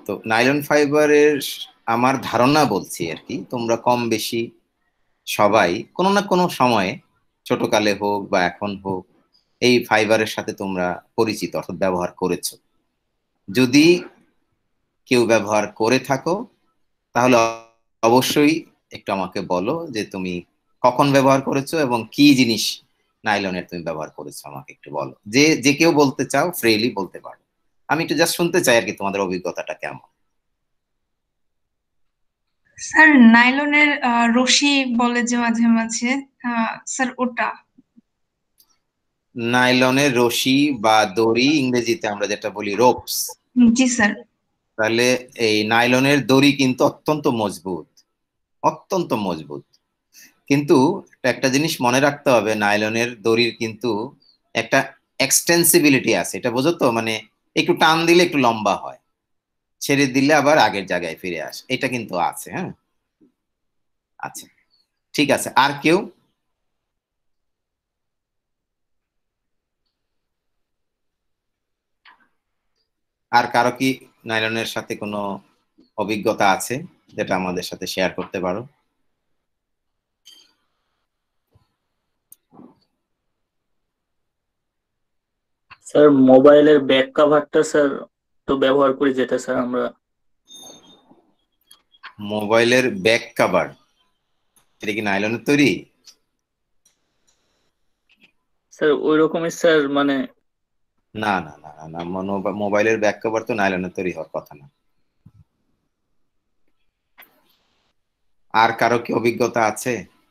তো নাইলন ফাইবারের আমার ধারণা বলছি আর কি, তোমরা কম বেশি সবাই কোনো না কোনো সময়ে, ছোটকালে হোক বা এখন হোক, এই ফাইবারের সাথে তোমরা পরিচিত অর্থাৎ ব্যবহার করেছো। যদি কেউ ব্যবহার করে থাকো তাহলে অবশ্যই একটু আমাকে বলো যে তুমি কখন ব্যবহার করেছো এবং কি জিনিস নাইলনের তুমি ব্যবহার করেছো, আমাকে একটু বলো। যে যে কেউ বলতে চাও ফ্রিলি বলতে পারো, আমি একটু জাস্ট শুনতে চাই আর কি তোমাদের অভিজ্ঞতাটা কেমন। স্যার, নাইলনের রশি বলে যে মাঝে মাঝে, স্যার ওটা। নাইলনের রশি বা দড়ি, ইংরেজিতে আমরা যেটা বলি রোপস। জি স্যার। তাহলে এই নাইলনের দড়ি কিন্তু অত্যন্ত মজবুত, অত্যন্ত মজবুত। কিন্তু একটা জিনিস মনে রাখতে হবে, নাইলনের দড়ির কিন্তু একটা এক্সটেন্সিবিলিটি আছে, এটা বোঝো তো? মানে একটু টান দিলে একটু লম্বা হয়, ছেড়ে দিলে আবার আগের জায়গায় ফিরে আসে, এটা কিন্তু আছে। হ্যাঁ, আচ্ছা, ঠিক আছে। আর কেউ? আর কারো কি নাইলনের সাথে কোনো অভিজ্ঞতা আছে যেটা আমাদের সাথে শেয়ার করতে পারো? স্যার মোবাইলের ব্যাক কভারটা স্যার তো ব্যবহার করি, যেটা স্যার আমরা। মোবাইলের ব্যাক কভার, এটা কি নাইলনের তৈরি? স্যার ওই রকমই স্যার, মানে না না না না না, মোবাইলের ব্যাক কভার তো নাইলনের তৈরি হওয়ার কথা না। আর কারো কি অভিজ্ঞতা আছে?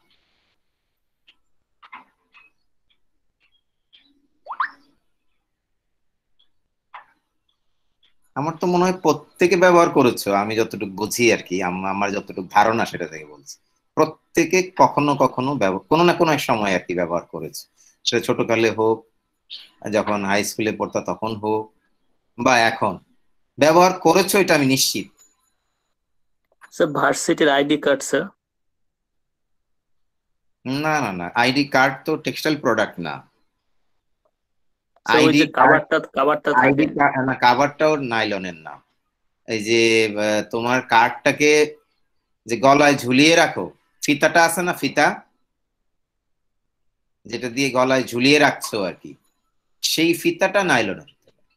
আমার তো মনে হয় প্রত্যেকে ব্যবহার করেছো, আমি যতটুকু বুঝি আর কি, আমার যতটুকু ধারণা সেটা থেকে বলছি। প্রত্যেকে কখনো কখনো কোনো না কোনো এক সময় আর কি ব্যবহার করেছে, সেটা ছোটকালে হোক, যখন হাই স্কুলে পড়তা তখন হোক, বা এখন ব্যবহার করেছো, এটা আমি নিশ্চিত। স্যার ভার্সিটির আইডি কার্ড স্যার। না না না, আইডি কার্ড তো টেক্সটাইল প্রোডাক্ট না। স্যার ওই আইডি যে কার্ড, কাভারটা কাভারটা আইডি থাকে। কার্ড না, কাভারটাও নাইলনের না। এই যে তোমার কার্ডটাকে যে গলায় ঝুলিয়ে রাখো, ফিতাটা আছে না, ফিতা যেটা দিয়ে গলায় ঝুলিয়ে রাখছো আর কি, সেই ফিতাটা নাইলনের।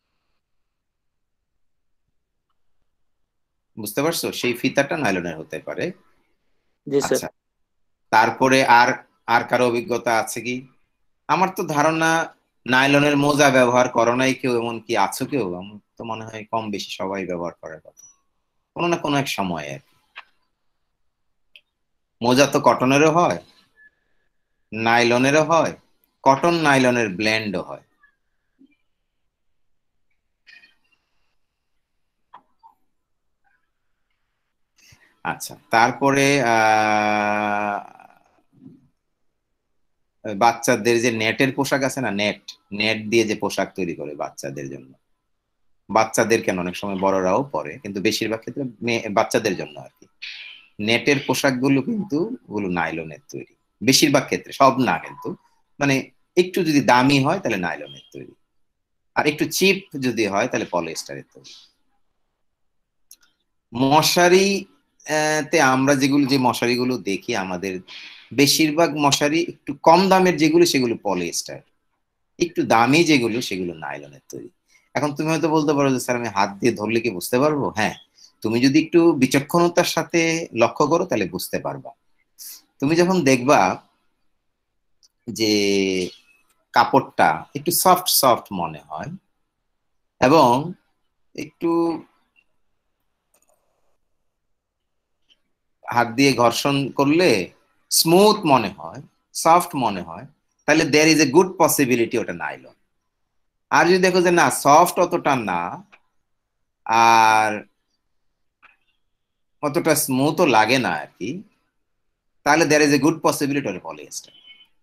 বুঝতে পারছো? সেই ফিতাটা নাইলনের হতে পারে। জি স্যার। আচ্ছা, তারপরে আর আর কারো অভিজ্ঞতা আছে কি? আমার তো ধারণা নাইলনের মোজা ব্যবহার করো নাই কেউ, এমন কি আছো কেউ? আমার তো মনে হয় কম বেশি সবাই ব্যবহার করার কথা কোনো না কোনো এক সময় আর কি। মোজা তো কটনেরও হয়, নাইলনেরও হয়, কটন নাইলনের ব্লেন্ডও হয়। আচ্ছা, তারপরে বাচ্চাদের যে নেটের পোশাক আছে না, নেট, নেট দিয়ে যে পোশাক তৈরি করে বাচ্চাদের জন্য, বাচ্চাদের কেন, অনেক সময় বড়রাও পরে, কিন্তু বেশিরভাগ ক্ষেত্রে বাচ্চাদের জন্য আর কি, নেটের পোশাকগুলো কিন্তু ওগুলো নাইলনের তৈরি। বেশিরভাগ ক্ষেত্রে, সব না কিন্তু, মানে একটু যদি দামি হয় তাহলে নাইলনের তৈরি, আর একটু চিপ যদি হয় তাহলে পলিস্টারের তৈরি। মশারি, তে আমরা যেগুলো, যে মশারিগুলো দেখি আমাদের, বেশিরভাগ মশারি একটু কম দামের যেগুলো সেগুলো পলিস্টার, একটু দামি যেগুলো সেগুলো নাইলনের তৈরি। এখন তুমি হয়তো বলতে পারো যে স্যার আমি হাত দিয়ে ধরলে কি বুঝতে পারবো? হ্যাঁ, তুমি যদি একটু বিচক্ষণতার সাথে লক্ষ্য করো তাহলে বুঝতে পারবা। তুমি যখন দেখবা যে কাপড়টা একটু সফট সফট মনে হয় এবং একটু হাত দিয়ে ঘর্ষণ করলে স্মুথ মনে হয়, সফট মনে হয়, তাহলে there is a good possibility ওটা নাইলন। আর যদি দেখো যে না, সফট অতটা না, আর অতটা স্মুথও লাগে না আর কি, তাহলে there is a good possibility ওটা পলিয়েস্টার।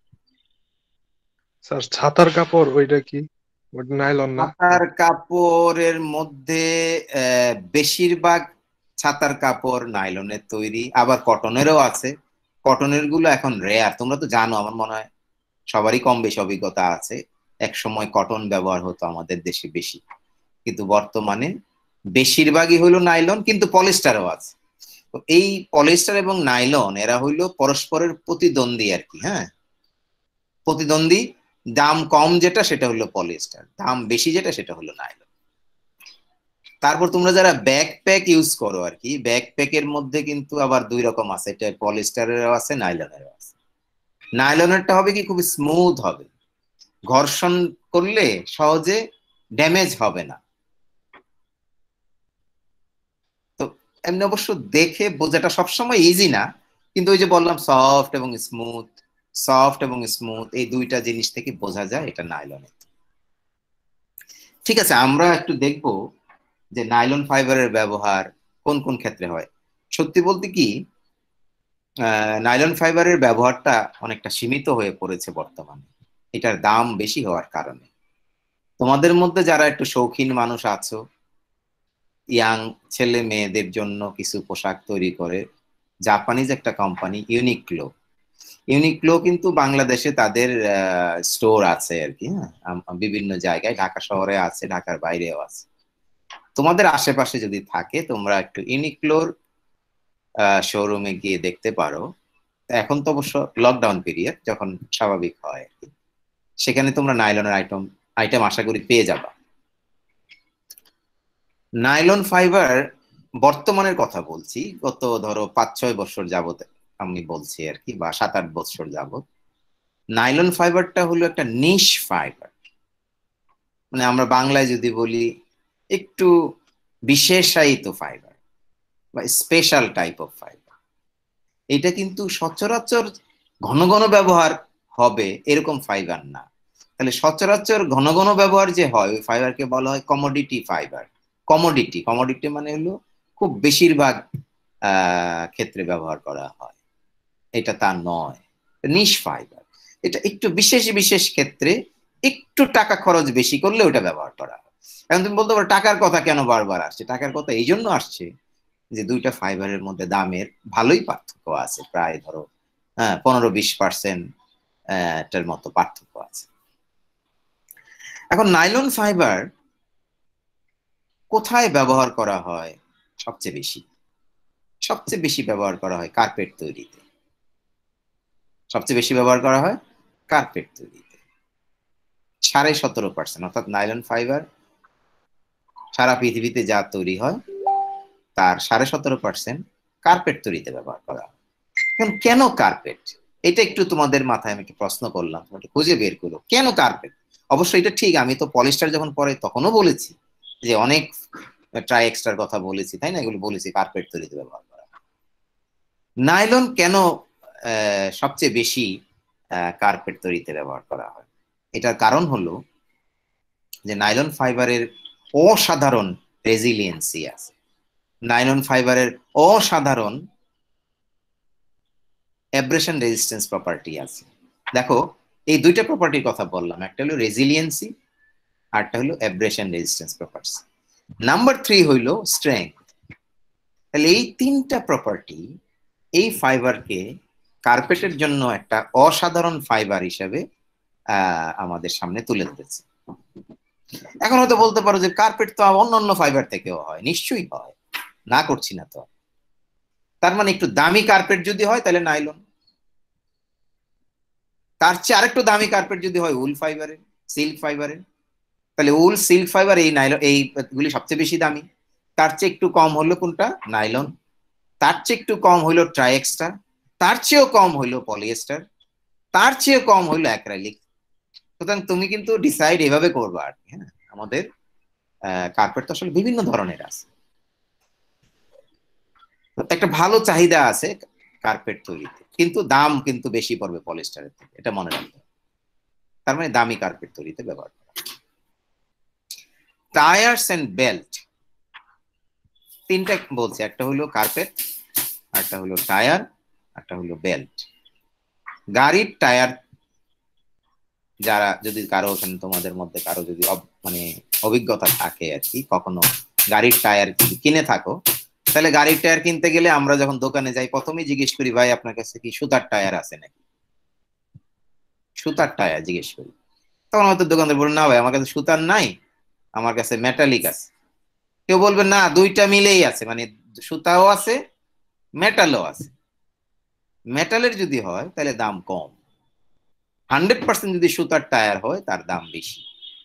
স্যার ছাতার কাপড় ওইটা কি, ওটা নাইলন না? ছাতার কাপড়ের মধ্যে বেশিরভাগ ছাতার কাপড় নাইলনের তৈরি, আবার কটনেরও আছে। কটনের গুলো এখন রেয়ার, তোমরা তো জানো, আমার মনে হয় সবারই কম বেশি অভিজ্ঞতা আছে। এক সময় কটন ব্যবহার হতো আমাদের দেশে বেশি, কিন্তু বর্তমানে বেশিরভাগই হইলো নাইলন, কিন্তু পলিস্টারও আছে। তো এই পলিস্টার এবং নাইলন এরা হইলো পরস্পরের প্রতিদ্বন্দ্বী আর কি। হ্যাঁ, প্রতিদ্বন্দ্বী। দাম কম যেটা সেটা হলো পলিস্টার, দাম বেশি যেটা সেটা হলো নাইলন। তারপর তোমরা যারা ব্যাকপ্যাক ইউজ করো আর কি, ব্যাকপ্যাকের মধ্যে কিন্তু আবার দুই রকম আছে, এটা পলিস্টারেরও আছে নাইলনেরও আছে। নাইলনেরটা হবে কি খুব স্মুথ হবে, ঘর্ষণ করলে সহজে ড্যামেজ হবে না। তো এমনি অবশ্য দেখে বোঝাটা সবসময় ইজি না, কিন্তু ওই যে বললাম সফট এবং স্মুথ, সফট এবং স্মুথ এই দুইটা জিনিস থেকে বোঝা যায় এটা নাইলনের। ঠিক আছে, আমরা একটু দেখবো যে নাইলন ফাইবারের ব্যবহার কোন কোন ক্ষেত্রে হয়। সত্যি বলতে কি, নাইলন ফাইবারের ব্যবহারটা অনেকটা সীমিত হয়ে পড়েছে বর্তমানে, এটার দাম বেশি হওয়ার কারণে। তোমাদের মধ্যে যারা একটু শৌখিন মানুষ আছো, ইয়াং ছেলে মেয়েদের জন্য কিছু পোশাক তৈরি করে জাপানিজ একটা কোম্পানি ইউনিক্লো। ইউনিক্লো কিন্তু বাংলাদেশে তাদের স্টোর আছে আর কি। হ্যাঁ, বিভিন্ন জায়গায়, ঢাকা শহরে আছে, ঢাকার বাইরেও আছে। তোমাদের আশেপাশে যদি থাকে তোমরা একটু ইউনিক্লোর শোরুমে গিয়ে দেখতে পারো। এখন তো অবশ্য লকডাউন পিরিয়ড, যখন স্বাভাবিক হয় আর কি, সেখানে তোমরা নাইলনের আইটেম আইটেম আশা করি পেয়ে যাবা। নাইলন ফাইবার বর্তমানের কথা বলছি, গত ধরো 5-6 বছর যাবত আমি বলছি আর কি, বা 7-8 বছর যাবত নাইলন ফাইবারটা হলো একটা নিশ ফাইবার। মানে আমরা বাংলায় যদি বলি একটু বিশেষায়িত ফাইবার বা স্পেশাল টাইপ অফ ফাইবার। এটা কিন্তু সচরাচর ঘন ঘন ব্যবহার হবে এরকম ফাইবার না। তাহলে সচরাচর ঘন ঘন ব্যবহার যে হয় ওই ফাইবারকে বলা হয় কমোডিটি ফাইবার। কমোডিটি, কমোডিটি মানে হলো খুব বেশিরভাগ ক্ষেত্রে ব্যবহার করা হয়, এটা তা নয়। নিশ ফাইবার, এটা একটু বিশেষ বিশেষ ক্ষেত্রে একটু টাকা খরচ বেশি করলে ওটা ব্যবহার করা হয়। এখন তুমি বলতে পারো টাকার কথা কেন বারবার আসছে? টাকার কথা এই জন্য আসছে যে দুইটা ফাইবারের মধ্যে দামের ভালোই পার্থক্য আছে, প্রায় ধরো 15-20% এটার মতো পার্থক্য আছে। এখন নাইলন ফাইবার কোথায় ব্যবহার করা হয় সবচেয়ে বেশি? সবচেয়ে বেশি ব্যবহার করা হয় কার্পেট তৈরিতে। সবচেয়ে বেশি ব্যবহার করা হয় কার্পেট তৈরিতে। 17.5%, অর্থাৎ নাইলন ফাইবার সারা পৃথিবীতে যা তৈরি হয় তার 17.5% কার্পেট তৈরিতে ব্যবহার করা হয়। এখন কেন কার্পেট? এটা একটু তোমাদের মাথায় আমি একটু প্রশ্ন করলাম, একটু খুঁজে বের করো কেন কার্পেট। অবশ্যই এটা ঠিক, আমি তো পলিস্টার যখন পরে তখনও বলেছি যে অনেক ট্রাই এক্সট্রার কথা বলেছি, তাই না, এগুলো বলেছি কার্পেট তৈরিতে ব্যবহার করা। নাইলন কেন সবচেয়ে বেশি কার্পেট তৈরিতে ব্যবহার করা হয়? এটার কারণ হলো যে নাইলন ফাইবারের অসাধারণ রেজিলিয়েন্সি আছে, নাইলন ফাইবারের অসাধারণ অ্যাব্রেশন রেজিস্ট্যান্স প্রপার্টি আছে। দেখো, এই দুইটা প্রপার্টির কথা বললাম, একটা হলো রেজিলিয়েন্সি, আরটা হলো অ্যাব্রেশন রেজিস্ট্যান্স প্রপার্টি। নাম্বার 3 হইলো স্ট্রেংথ। তাহলে এই তিনটা প্রপার্টি এই ফাইবারকে কার্পেটের জন্য একটা অসাধারণ ফাইবার হিসেবে আমাদের সামনে তুলে ধরেছে। এখন হয়তো বলতে পারো যে কার্পেট তো অন্যান্য ফাইবার থেকেও হয়, নিশ্চয়ই হয়, না করছি না তো। তার মানে একটু দামি কার্পেট যদি হয় তাহলে নাইলন, তার চেয়ে আরেকটু দামি কার্পেট যদি হয় উল ফাইবারের, সিল্ক ফাইবারের, তাহলে উল, সিল্ক ফাইবার, এই নাইলন, এইগুলি সবচেয়ে বেশি দামি। তার চেয়ে একটু কম হলো কোনটা? নাইলন। তার চেয়ে একটু কম হইলো ট্রাই এক্সট্রা, তার চেয়েও কম হইলো পলিয়েস্টার, তার চেয়েও কম হইলো অ্যাক্রাইলিক। সুতরাং তুমি কিন্তু ডিসাইড এভাবে করবা আর কি। হ্যাঁ, আমাদের কার্পেট তো আসলে বিভিন্ন ধরনের আছে, একটা ভালো চাহিদা আছে কার্পেট তৈরিতে, কিন্তু দাম কিন্তু বেশি পড়বে পলিস্টারের থেকে, এটা মনে রাখবে। তার মানে দামি কার্পেট তৈরিতে ব্যবহার করা। টায়ার্স এন্ড বেল্ট, তিনটা বলছে, একটা হলো কার্পেট, একটা হলো টায়ার, একটা হলো বেল্ট। গাড়ির টায়ার, যারা যদি কারো ওখানে তোমাদের মধ্যে কারো যদি মানে অভিজ্ঞতা থাকে আর কি, কখনো গাড়ির টায়ার কিনে থাকো, তাহলে গাড়ির টায়ার কিনতে গেলে আমরা যখন দোকানে যাই প্রথমেই জিজ্ঞেস করি, ভাই আপনার কাছে কি সুতার টায়ার আছে নাকি? সুতার টায়ার জিজ্ঞেস করি। তখন হয়তো দোকানদার বলে, না ভাই আমার কাছে সুতার নাই, আমার কাছে মেটালিক আছে। কেউ বলবে না দুইটা মিলেই আছে, মানে সুতাও আছে মেটালও আছে। মেটালের যদি হয় তাহলে দাম কম, 100% যদি সুতার টায়ার হয় তার দাম বেশি।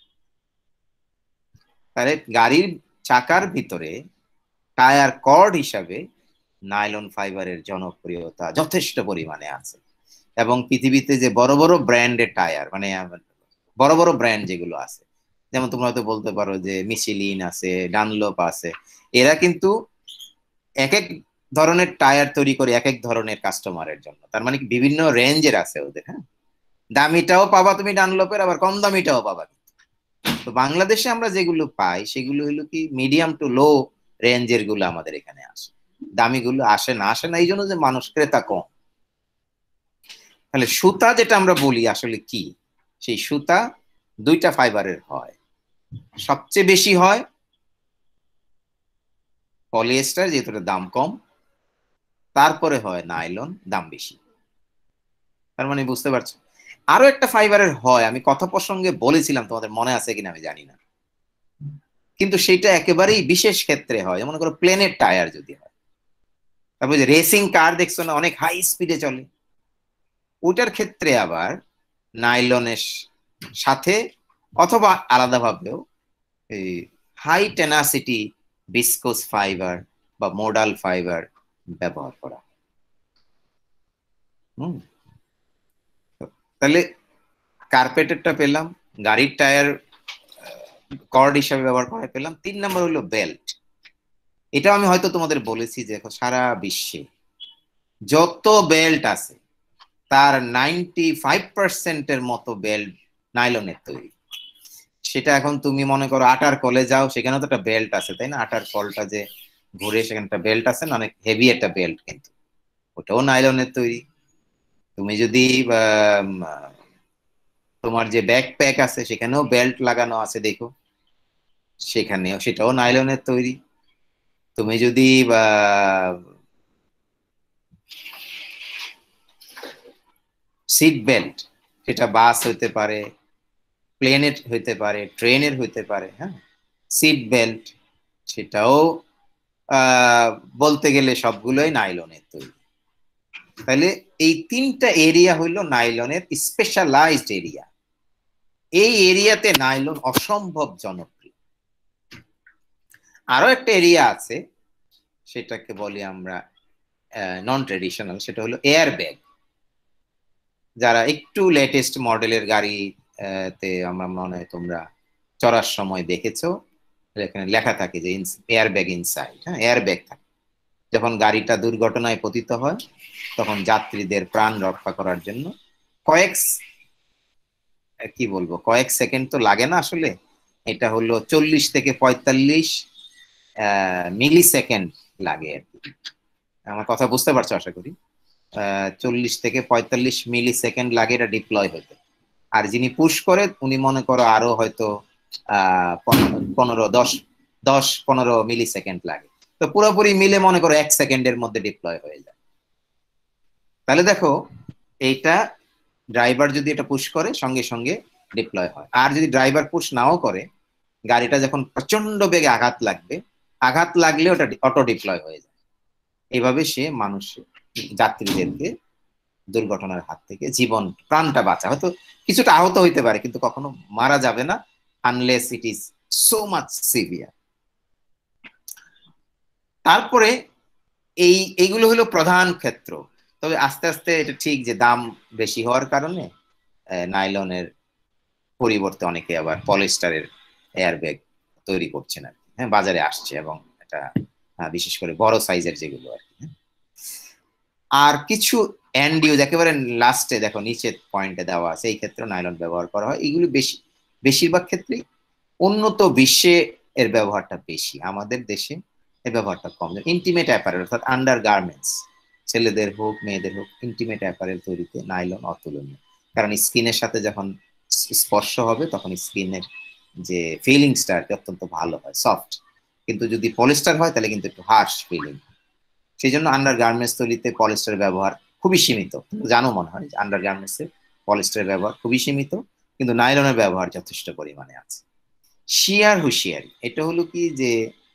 তাহলে গাড়ির চাকার ভিতরে টায়ার কর্ড হিসাবে নাইলন ফাইবারের জনপ্রিয়তা যথেষ্ট পরিমাণে আছে। এবং পৃথিবীতে যে বড় বড় ব্র্যান্ডের টায়ার, মানে বড় বড় ব্র্যান্ড যেগুলো আছে, যেমন তোমরা হয়তো বলতে পারো যে মিশেলিন আছে, ডানলপ আছে, এরা কিন্তু এক এক ধরনের টায়ার তৈরি করে এক এক ধরনের কাস্টমারের জন্য। তার মানে বিভিন্ন রেঞ্জের আছে ওদের। হ্যাঁ, দামিটাও পাবা তুমি ডানলপের, আবার কম দামিটাও পাবা। তো বাংলাদেশে আমরা যেগুলো পাই সেগুলো হলো কি মিডিয়াম টু লো রেঞ্জের গুলো আমাদের এখানে আসে, দামি গুলো আসে না এই জন্য যে মানুষ ক্রেতা কম। তাহলে সুতা যেটা আমরা বলি আসলে কি, সেই সুতা দুইটা ফাইবারের হয়। সবচেয়ে বেশি হয় পলিয়েস্টার, যেহেতু দাম কম, তারপরে হয় নাইলন, দাম বেশি। তার মানে বুঝতে পারছো। আরো একটা ফাইবারের হয়, আমি কথা প্রসঙ্গে বলেছিলাম, তোমাদের মনে আছে কিনা আমি জানি না, কিন্তু সেটা একেবারেই বিশেষ ক্ষেত্রে হয়। যেমন করো প্লেনের টায়ার যদি হয়, তারপর যে রেসিং কার দেখছো না, অনেক হাই স্পিডে চলে, ওটার ক্ষেত্রে আবার নাইলনের সাথে অথবা আলাদাভাবেও এই হাই টেনাসিটি ভিসকোস ফাইবার বা মোডাল ফাইবার ব্যবহার করা। হুম, তাহলে কার্পেটেরটা পেলাম, গাড়ির টায়ার কর্ড হিসাবে ব্যবহার করা পেলাম। 3 নম্বর হলো বেল্ট। এটা আমি হয়তো তোমাদের বলেছি যে সারা বিশ্বে যত বেল্ট আছে তার 95%-এর মতো বেল্ট নাইলনের তৈরি। সেটা এখন তুমি মনে করো আটার কলে যাও, সেখানে তো একটা বেল্ট আছে, তাই না? আটার কলটা যে ঘুরে সেখানে একটা বেল্ট আছে না, অনেক হেভি একটা বেল্ট, কিন্তু ওটাও নাইলনের তৈরি। তুমি যদি তোমার যে ব্যাকপ্যাক আছে সেখানেও বেল্ট লাগানো আছে দেখো, সেখানেও সেটাও নাইলনের তৈরি। তুমি যদি সিট বেল্ট, সেটা বাস হইতে পারে, প্লেনের হইতে পারে, ট্রেনের হইতে পারে, হ্যাঁ, সিট বেল্ট সেটাও বলতে গেলে সবগুলোই নাইলনের তৈরি। তাহলে এই 3টা এরিয়া হইল নাইলনের স্পেশালাইজড এরিয়া। এই এরিয়াতে নাইলন অসম্ভব জনপ্রিয়। আরো একটা এরিয়া আছে, সেটাকে বলি আমরা নন ট্রেডিশনাল, সেটা হলো এয়ার ব্যাগ। যারা একটু লেটেস্ট মডেলের গাড়ি তে আমরা মনে হয় তোমরা চড়ার সময় দেখেছো, এখানে লেখা থাকে যে এয়ার ব্যাগ ইনসাইড। হ্যাঁ, এয়ার ব্যাগ থাকে। যখন গাড়িটা দুর্ঘটনায় পতিত হয় তখন যাত্রীদের প্রাণ রক্ষা করার জন্য কয়েক কয়েক সেকেন্ড তো লাগে না আসলে, এটা হলো 40 থেকে 45 মিলি সেকেন্ড লাগে আর কি। আমার কথা বুঝতে পারছো আশা করি। 40 থেকে 45 মিলি সেকেন্ড লাগে এটা ডিপ্লয় হতে। আর যিনি পুশ করে উনি মনে করো আরো হয়তো 10-15 মিলি সেকেন্ড লাগে। তো পুরোপুরি মিলে মনে করো 1 সেকেন্ডের মধ্যে ডিপ্লয় হয়ে যায়। তাহলে দেখো, এইটা ড্রাইভার যদি এটা পুশ করে সঙ্গে সঙ্গে ডিপ্লয় হয়। আর যদি ড্রাইভার পুশ নাও করে, গাড়িটা যখন প্রচন্ড বেগে আঘাত লাগলে ওটা অটো ডিপ্লয় হয়ে যায়। এইভাবে সে যাত্রীদেরকে দুর্ঘটনার হাত থেকে প্রাণটা বাঁচা। হয়তো কিছুটা আহত হইতে পারে, কিন্তু কখনো মারা যাবে না, unless it is so much severe. তারপরে এইগুলো হলো প্রধান ক্ষেত্র। তবে আস্তে আস্তে এটা ঠিক যে দাম বেশি হওয়ার কারণে নাইলনের পরিবর্তে অনেকে আবার পলিস্টারের এয়ার ব্যাগ তৈরি করছে না। হ্যাঁ, বাজারে আসছে, এবং এটা বিশেষ করে বড় সাইজের যেগুলো আর কি। আর কিছু এন্ড ইউজ একেবারে লাস্টে দেখো নিচে পয়েন্টে দেওয়া আছে, এই ক্ষেত্রে নাইলন ব্যবহার করা হয়। এগুলো বেশিরভাগ ক্ষেত্রে উন্নত বিশ্বে এর ব্যবহারটা বেশি, আমাদের দেশে এর ব্যবহারটা কম। ইন্টিমেট অ্যাপারেল অর্থাৎ আন্ডার গার্মেন্টস, ছেলেদের হোক মেয়েদের হোক, ইন্টিমেট অ্যাপারেল তৈরিতে নাইলন অতুলনীয়। কারণ স্কিনের সাথে যখন স্পর্শ হবে তখন স্কিনের যে ফিলিংসটা অত্যন্ত ভালো হয়, সফট। কিন্তু যদি পলিস্টার হয় তাহলে কিন্তু একটু হার্শ ফিলিং। সেই জন্য আন্ডার গার্মেন্টস তৈরিতে পলিস্টার ব্যবহার খুবই সীমিত। জানো মনে হয় আন্ডার গার্মেন্টসে পলিস্টারের ব্যবহার খুবই সীমিত, কিন্তু নাইলনের ব্যবহার যথেষ্ট পরিমাণে আছে। হুঁশিয়ারি এটা হলো কি যে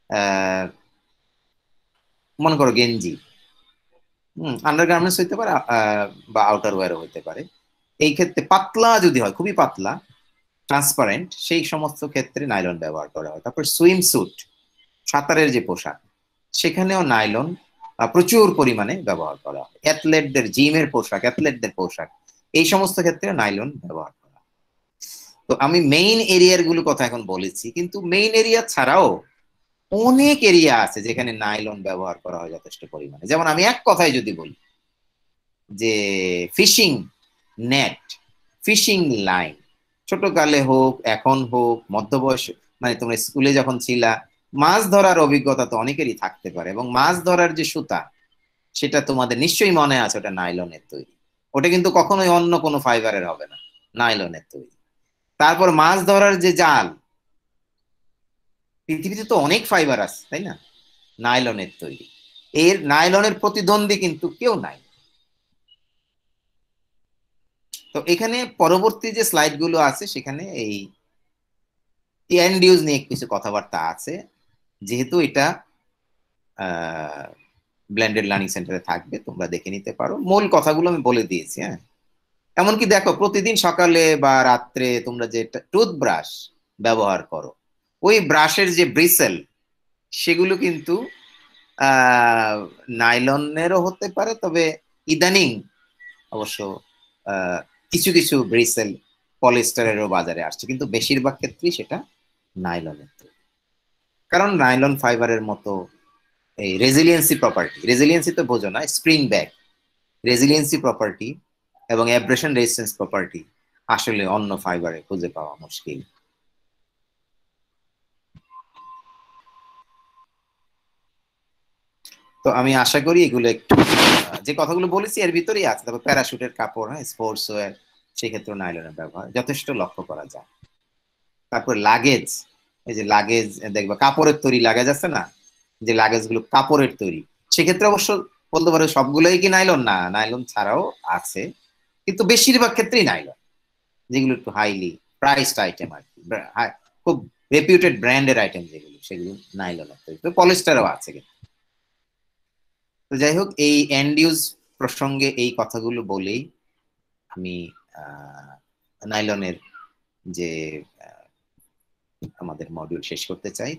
আহ, মনে করো গেঞ্জি, আন্ডারগার্মেন্টস হইতে পারে, বা আউটার ওয়্যারও হইতে পারে। এই ক্ষেত্রে পাতলা যদি হয়, খুবই পাতলা, ট্রান্সপারেন্ট, সেই সমস্ত ক্ষেত্রে নাইলন ব্যবহার করা হয়। তারপর সুইম স্যুট, সাঁতারের যে পোশাক, সেখানেও নাইলন প্রচুর পরিমাণে ব্যবহার করা হয়। অ্যাথলেটদের জিমের পোশাক, অ্যাথলেটদের পোশাক, এই সমস্ত ক্ষেত্রে নাইলন ব্যবহার করা হয়। তো আমি মেইন এরিয়ার গুলো কথা এখন বলেছি, কিন্তু মেইন এরিয়া ছাড়াও অনেক এরিয়া আছে যেখানে নাইলন ব্যবহার করা হয় যথেষ্ট পরিমাণে। যেমন আমি এক কথায় যদি বলি যে ফিশিং নেট, ফিশিং লাইন, ছোটকালে হোক, এখন হোক, মধ্যবয়স, মানে তোমরা স্কুলে যখন ছিলা, মাছ ধরার অভিজ্ঞতা তো অনেকেরই থাকতে পারে, এবং মাছ ধরার যে সুতা, সেটা তোমাদের নিশ্চয়ই মনে আছে, ওটা নাইলনের তৈরি। ওটা কিন্তু কখনোই অন্য কোনো ফাইবারের হবে না, নাইলনের তৈরি। তারপর মাছ ধরার যে জাল, পৃথিবীতে তো অনেক ফাইবার আছে, তাই না? নাইলনের তৈরি। এর নাইলনের প্রতিদ্বন্দ্বী কিন্তু কেউ নাই। তো এখানে পরবর্তী যে স্লাইড গুলো আছে, সেখানে এই এন্ড ইউজ নিয়ে কিছু কথাবার্তা আছে। যেহেতু এটা ব্লেন্ডেড লার্নিং সেন্টারে থাকবে, তোমরা দেখে নিতে পারো। মূল কথাগুলো আমি বলে দিয়েছি। হ্যাঁ, এমনকি দেখো, প্রতিদিন সকালে বা রাত্রে তোমরা যে টুথব্রাশ ব্যবহার করো, ওই ব্রাশের যে ব্রিসেল, সেগুলো কিন্তু নাইলনেরও হতে পারে, তবে ইদানিং অবশ্য আহ, কিছু কিছু ব্রিসেল পলিস্টারেরও বাজারে আসছে, কিন্তু বেশিরভাগ ক্ষেত্রেই সেটা নাইলনের তৈরি। কারণ নাইলন ফাইবারের মতো এই রেজিলিয়েন্সি প্রপার্টি, রেজিলিয়েন্সি তো বোঝো না, স্প্রিং ব্যাক, রেজিলিয়েন্সি প্রপার্টি এবং অ্যাব্রেশন রেজিস্ট্যান্স প্রপার্টি আসলে অন্য ফাইবারে খুঁজে পাওয়া মুশকিল। তো আমি আশা করি এগুলো একটু যে কথাগুলো বলেছি এর ভিতরেই আছে। তারপর প্যারাশুটের কাপড়, হ্যাঁ, স্পোর্টস ওয়্যার, সেক্ষেত্রে নাইলনের ব্যবহার যথেষ্ট লক্ষ্য করা যায়। তারপর লাগেজ, এই যে লাগেজ দেখবা কাপড়ের তৈরি লাগেজ আছে না, যে লাগেজ গুলো কাপড়ের তৈরি, সেক্ষেত্রে অবশ্য বলতে পারো সবগুলোই কি নাইলন না, নাইলন ছাড়াও আছে, কিন্তু বেশিরভাগ ক্ষেত্রেই নাইলন। যেগুলো একটু হাইলি প্রাইসড আইটেম আর কি, খুব রেপিউটেড ব্র্যান্ডের আইটেম যেগুলো, সেগুলো নাইলনের তৈরি। তো পলিস্টারও আছে কিন্তু। তো যাই হোক, এই এন্ড ইউজ প্রসঙ্গে এই কথাগুলো বলেই আমি নাইলনের যে আমাদের মডিউল শেষ করতে চাই।